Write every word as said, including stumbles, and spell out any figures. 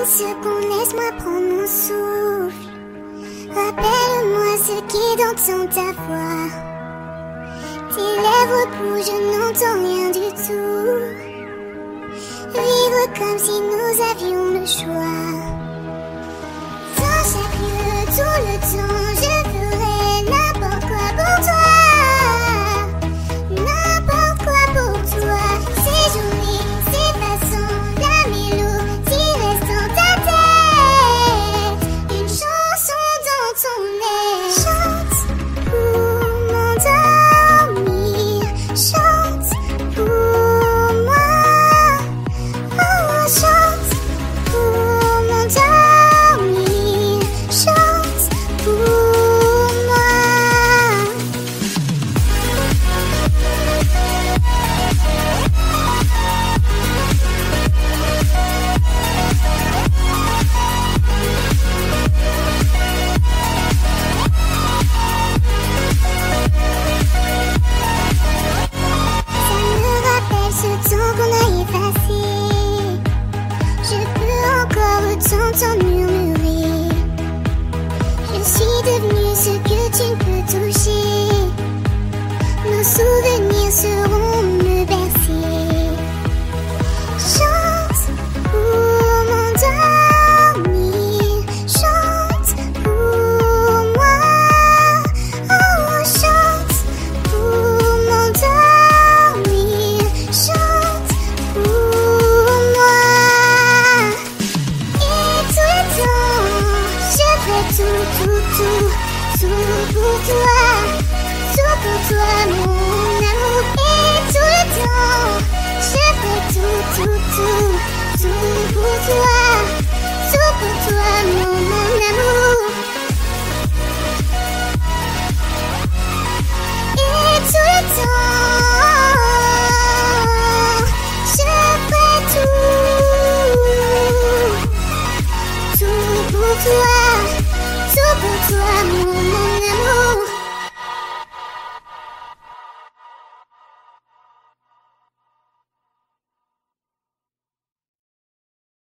une seconde, laisse-moi prendre mon souffle. Rappelle-moi ce qui est dans ta voix. Tes lèvres bougent, je n'entends rien du tout. Vivre comme si nous avions le choix. Dans chaque lieu, tout le temps, je ferai n'importe quoi pour toi. N'importe quoi pour toi. Ces journées, ces façons, la mélodie reste dans ta tête. Une chanson dans ton nez. Chante pour m'endormir. Chante pour moi. Oh, chante pour m'endormir. Chante pour moi. Ça me rappelle ce temps qu'on a effacé. Je peux encore t'entendre murmurer. Je suis devenue ce que tu ne peux toucher. Nos souvenirs seront me bercer. Chante pour m'endormir. Chante pour moi. Oh, chante pour m'endormir. Chante pour moi. Et tout le temps, je ferai tout, tout, tout, tout pour toi. Tout pour toi, mon amour. Et tout le temps, je ferai tout, tout, tout, tout pour toi. Tout pour toi, mon, mon amour. Et tout le temps, je ferai tout. Tout pour toi, tout pour toi, mon